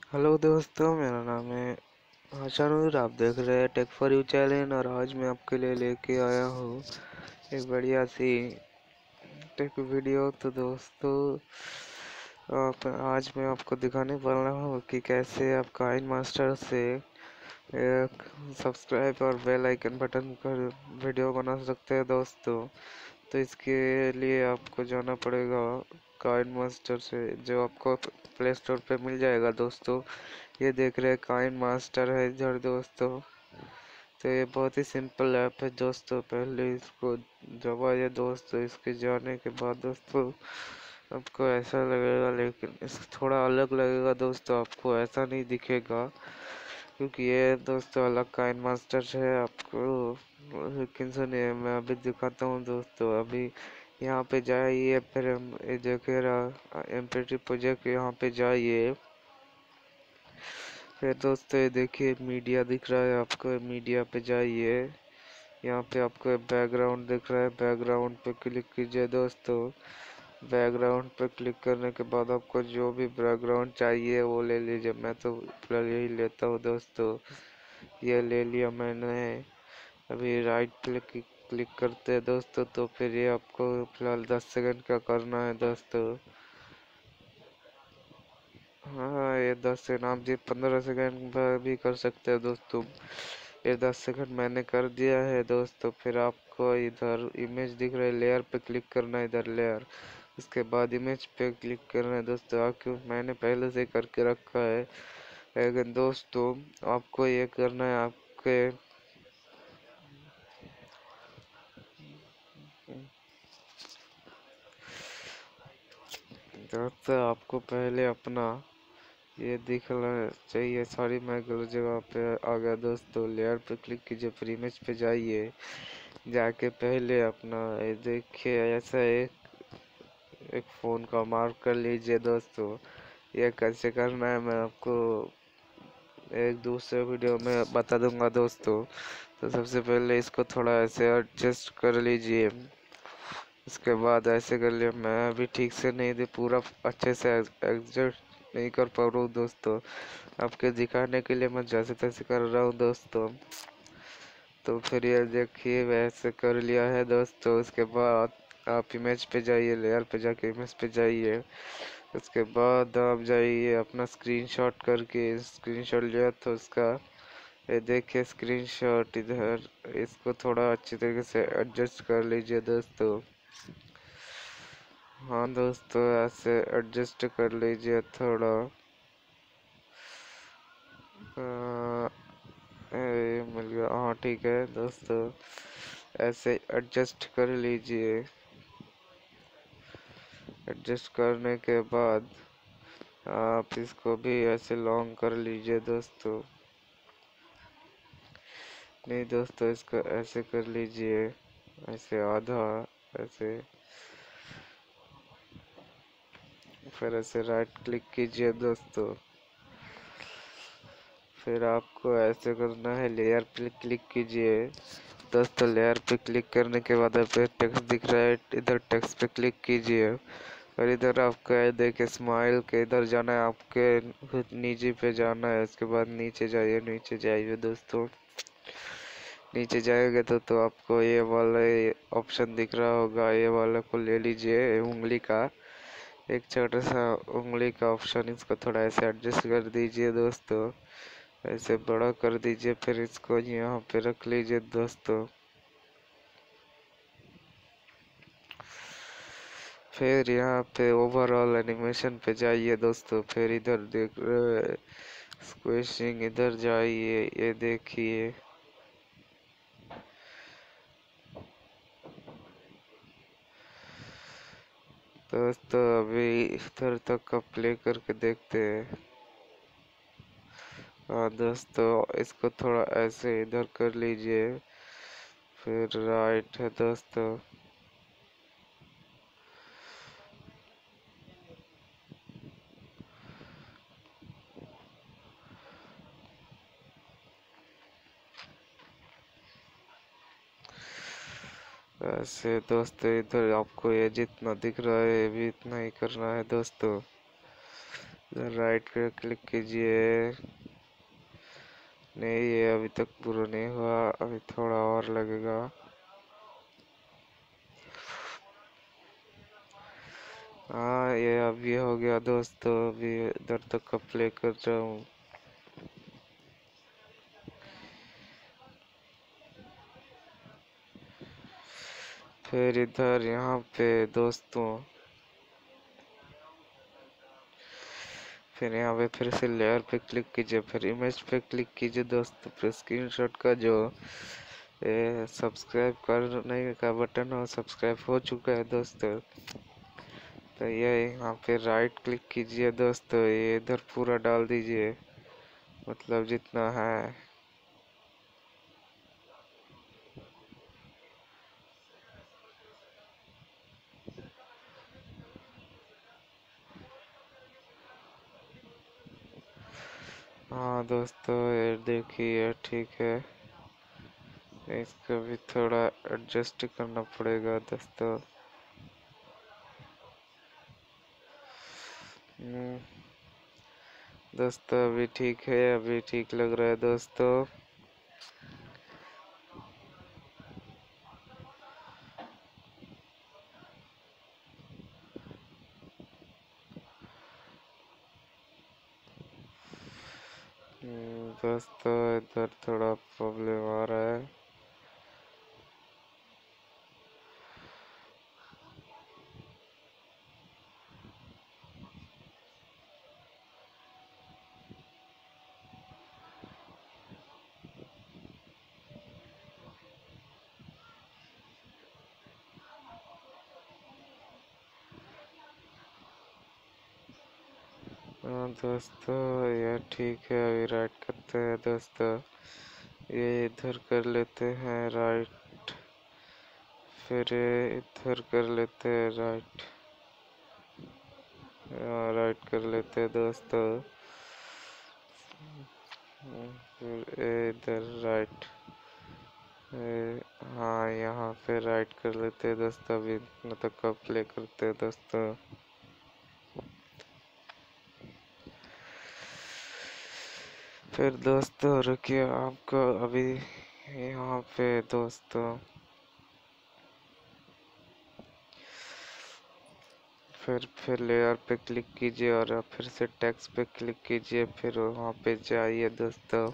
Hello दोस्तों, मेरा नाम है आशानुर। आप देख रहे हैं टेक फॉर यू चैनल और आज मैं आपके लिए लेके आया हूँ एक बढ़िया सी टेक वीडियो। तो दोस्तों, आज मैं आपको दिखाने वाला हूँ कि कैसे आप काइन मास्टर से एक सब्सक्राइब और बेल आइकन बटन कर वीडियो बना सकते हैं दोस्तों। तो इसके लिए आपको जाना पड़ेगा काइन मास्टर से, जो आपको प्ले स्टोर पे मिल जाएगा दोस्तों। ये देख रहे हैं काइन मास्टर है इधर दोस्तों। तो ये बहुत ही सिंपल ऐप है दोस्तों। पहले इसको दबाइए दोस्तों। इसके जाने के बाद दोस्तों आपको ऐसा लगेगा, लेकिन इस थोड़ा अलग लगेगा दोस्तों। आपको ऐसा नहीं दिखेगा क्योंकि ये दोस्तों अलग काइन मास्टर है आपको। लेकिन सुनिए, मैं अभी दिखाता हूँ दोस्तों। अभी यहाँ पे जाइए, फिर हम ये देखे रहा एमपी प्रोजेक्ट, यहाँ पे जाइए। फिर दोस्तों ये देखिए मीडिया दिख रहा है आपको, मीडिया पे जाइए। यहाँ पे आपको बैकग्राउंड दिख रहा है, बैकग्राउंड पे क्लिक कीजिए दोस्तों। बैकग्राउंड पे क्लिक करने के बाद आपको जो भी बैकग्राउंड चाहिए वो ले लीजिए। मैं तो फिलहाल यही लेता हूँ दोस्तों। ये ले लिया मैंने। अभी राइट क्लिक क्लिक करते हैं दोस्तों। तो फिर ये आपको फिलहाल 10 सेकंड का करना है दोस्तों। हाँ, ये 10 सेकंड आप जी 15 सेकंड भी कर सकते हैं दोस्तों। ये 10 सेकंड मैंने कर दिया है दोस्तों। फिर आपको इधर इमेज दिख रहा है, लेयर पे क्लिक करना है, इधर लेयर। उसके बाद इमेज पे क्लिक करना है दोस्तों। क्यों मैंने पहले से करके रखा है, लेकिन दोस्तों आपको ये करना है। आपके दोस्तों आपको पहले अपना ये दिखना चाहिए। सॉरी, मैं गलत जगह पे आ गया दोस्तों। लेयर पे क्लिक कीजिए, फिर इमेज पे जाइए। जाके पहले अपना ये देखिए, ऐसा एक फ़ोन का मार्क कर लीजिए दोस्तों। ये कैसे करना है मैं आपको एक दूसरे वीडियो में बता दूंगा दोस्तों। तो सबसे पहले इसको थोड़ा ऐसे एडजस्ट कर लीजिए। उसके बाद ऐसे कर लिया। मैं अभी ठीक से नहीं दे पूरा अच्छे से एडजस्ट नहीं कर पा रहा हूँ दोस्तों। आपके दिखाने के लिए मैं जैसे तैसे कर रहा हूँ दोस्तों। तो फिर ये देखिए वैसे कर लिया है दोस्तों। उसके बाद आप इमेज पे जाइए, लेयर पे जाके इमेज पे जाइए। उसके बाद आप जाइए अपना स्क्रीनशॉट करके, स्क्रीनशॉट लिया तो उसका ये देखिए स्क्रीनशॉट इधर। इसको थोड़ा अच्छी तरीके से एडजस्ट कर लीजिए दोस्तों। हाँ दोस्तों, ऐसे एडजस्ट कर लीजिए थोड़ा। मिल गया, हाँ ठीक है दोस्तों। ऐसे एडजस्ट कर लीजिए। एडजस्ट करने के बाद आप इसको भी ऐसे लॉन्ग कर लीजिए दोस्तों। नहीं दोस्तों, इसको ऐसे कर लीजिए, ऐसे आधा, ऐसे। फिर ऐसे राइट क्लिक कीजिए दोस्तों। फिर आपको ऐसे करना है, लेयर पे क्लिक कीजिए दोस्तों। लेयर पे क्लिक करने के बाद आपको टेक्स्ट दिख रहा है, इधर टेक्स्ट पे क्लिक कीजिए। और इधर आपको देखिए स्माइल के इधर जाना है, आपके नीचे पे जाना है। उसके बाद नीचे जाइए, नीचे जाइए दोस्तों। नीचे जाएंगे तो आपको ये वाला ऑप्शन दिख रहा होगा, ये वाला को ले लीजिए। उंगली का एक छोटा सा उंगली का ऑप्शन, इसको थोड़ा ऐसे एडजस्ट कर दीजिए दोस्तों। ऐसे बड़ा कर दीजिए, फिर इसको यहाँ पे रख लीजिए दोस्तों। फिर यहाँ पे ओवरऑल एनिमेशन पे जाइए दोस्तों। फिर इधर देख स्क्वेशिंग, इधर जाइए, ये देखिए दोस्तों। अभी इधर तक का प्ले करके देखते हैं। हाँ दोस्तों, इसको थोड़ा ऐसे इधर कर लीजिए, फिर राइट है दोस्तों। ऐसे दोस्तों, इधर आपको ये जितना दिख रहा है ये भी इतना ही करना है दोस्तों। राइट पे क्लिक कीजिए। नहीं, ये अभी तक पूरा नहीं हुआ, अभी थोड़ा और लगेगा। हाँ, ये अभी हो गया दोस्तों, अभी इधर तक का प्ले कर रहा हूँ। फिर इधर यहाँ पे दोस्तों, फिर यहाँ पे फिर से लेयर पे क्लिक कीजिए, फिर इमेज पे क्लिक कीजिए दोस्तों। फिर स्क्रीनशॉट का जो सब्सक्राइब करने का बटन हो, सब्सक्राइब हो चुका है दोस्तों। तो ये यहाँ पे राइट क्लिक कीजिए दोस्तों, ये इधर पूरा डाल दीजिए, मतलब जितना है। हाँ दोस्तों, ये देखिए ठीक है, इसको भी थोड़ा एडजस्ट करना पड़ेगा दोस्तों। हम्म, दोस्तों अभी ठीक है, अभी ठीक लग रहा है दोस्तों। दोस्तों इधर थोड़ा प्रॉब्लम आ रहा है। हाँ दोस्तों, ये ठीक है, अभी राइट करते हैं दोस्तों। ये इधर कर लेते हैं राइट, फिर ये इधर कर लेते हैं राइट। राइट कर लेते हैं दोस्तों। फिर ये इधर राइट। हाँ, यहाँ पे राइट कर लेते हैं दोस्तों, अभी इतना तक का प्ले करते हैं दोस्तों। फिर दोस्तों रुकिए, आपको अभी यहाँ पे दोस्तों, फिर लेयर पे क्लिक कीजिए और फिर से टेक्स्ट पे क्लिक कीजिए, फिर वहाँ पे जाइए दोस्तों।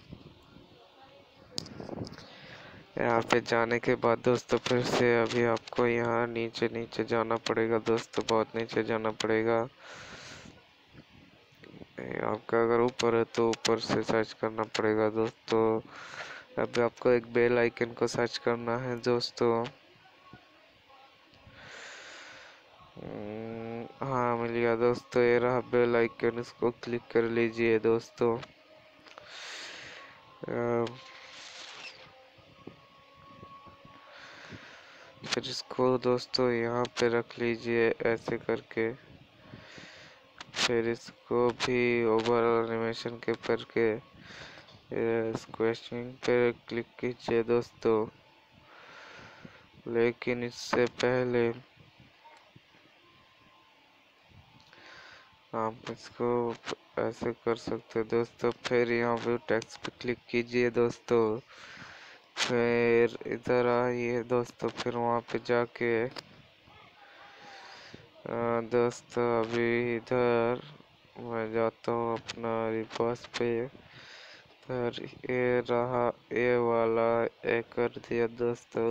यहाँ पे जाने के बाद दोस्तों फिर से अभी आपको यहाँ नीचे नीचे जाना पड़ेगा दोस्तों, बहुत नीचे जाना पड़ेगा। आपका अगर ऊपर है तो ऊपर से सर्च करना पड़ेगा दोस्तों। अभी आपको एक बेल आइकन को सर्च करना है दोस्तों। हाँ, मिल गया दोस्तों, ये रहा बेल आइकन, इसको क्लिक कर लीजिए दोस्तों। फिर इसको दोस्तों यहाँ पे रख लीजिए ऐसे करके। फिर इसको भी ओवरऑल एनिमेशन के करके स्क्वेशिंग पे क्लिक कीजिए दोस्तों। लेकिन इससे पहले आप इसको ऐसे कर सकते हैं दोस्तों। फिर यहाँ पे टेक्स्ट पे क्लिक कीजिए दोस्तों। फिर इधर आइए दोस्तों, फिर वहाँ पे जाके दोस्तों अभी इधर मैं जाता हूँ अपना रिपोज पे। इधर ये रहा, ये वाला ए कर दिया दोस्तों।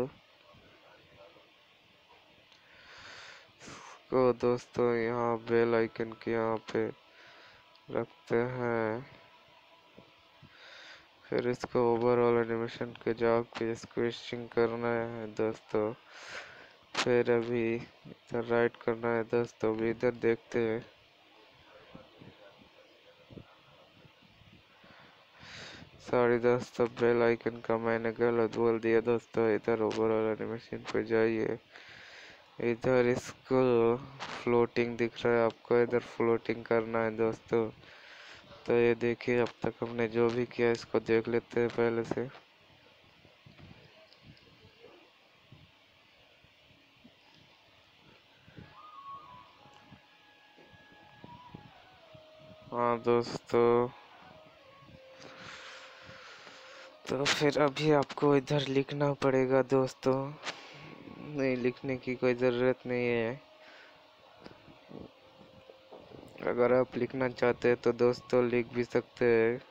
को दोस्तों यहाँ बेल आइकन के यहाँ पे रखते हैं। फिर इसको ओवरऑल एनिमेशन के जाके स्क्वेशिंग करना है दोस्तों। फिर अभी इधर राइट करना है दोस्तों, अभी इधर देखते हैं। सॉरी दोस्तों, बेल आइकन का मैंने गलत बोल दिया दोस्तों। इधर ओवरऑल एनिमेशन पे जाइए, इधर इसको फ्लोटिंग दिख रहा है आपको, इधर फ्लोटिंग करना है दोस्तों। तो ये देखिए, अब तक हमने जो भी किया इसको देख लेते हैं पहले से। हाँ तो फिर अभी आपको इधर लिखना पड़ेगा दोस्तों, नहीं लिखने की कोई ज़रूरत नहीं है। अगर आप लिखना चाहते हैं तो दोस्तों लिख भी सकते हैं,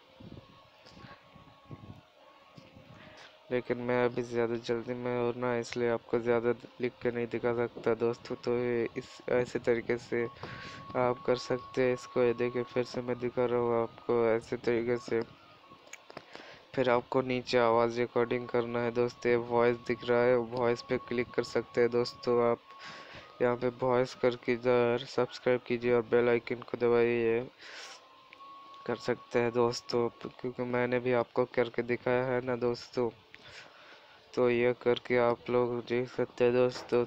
लेकिन मैं अभी ज़्यादा जल्दी में हूँ ना, इसलिए आपको ज़्यादा लिख के नहीं दिखा सकता दोस्तों। तो ये इस ऐसे तरीके से आप कर सकते हैं इसको। ये देखिए फिर से मैं दिखा रहा हूँ आपको ऐसे तरीके से। फिर आपको नीचे आवाज़ रिकॉर्डिंग करना है दोस्तों, वॉइस दिख रहा है, वॉइस पे क्लिक कर सकते हैं दोस्तों आप। यहाँ पे वॉइस करके इधर सब्सक्राइब कीजिए और बेल आइकन को दबाइए, कर सकते हैं दोस्तों, क्योंकि मैंने भी आपको करके दिखाया है ना दोस्तों। तो ये करके आप लोग देख सकते हैं दोस्तों।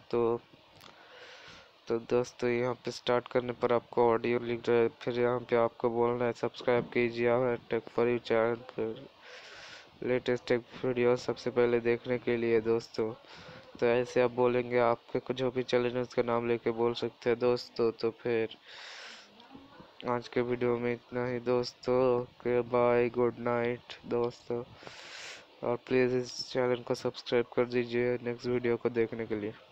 तो दोस्तों यहाँ पे स्टार्ट करने पर आपको ऑडियो लिख रहा है, फिर यहाँ पे आपको बोलना है सब्सक्राइब कीजिए और टेक फॉर यू चैनल पर लेटेस्ट टेक वीडियो सबसे पहले देखने के लिए दोस्तों। तो ऐसे आप बोलेंगे, आपके जो भी चैनल है उसका नाम लेके बोल सकते हैं दोस्तों। तो फिर आज के वीडियो में इतना ही दोस्तों, ओके बाय, गुड नाइट दोस्तों। और प्लीज़ इस चैनल को सब्सक्राइब कर दीजिए नेक्स्ट वीडियो को देखने के लिए।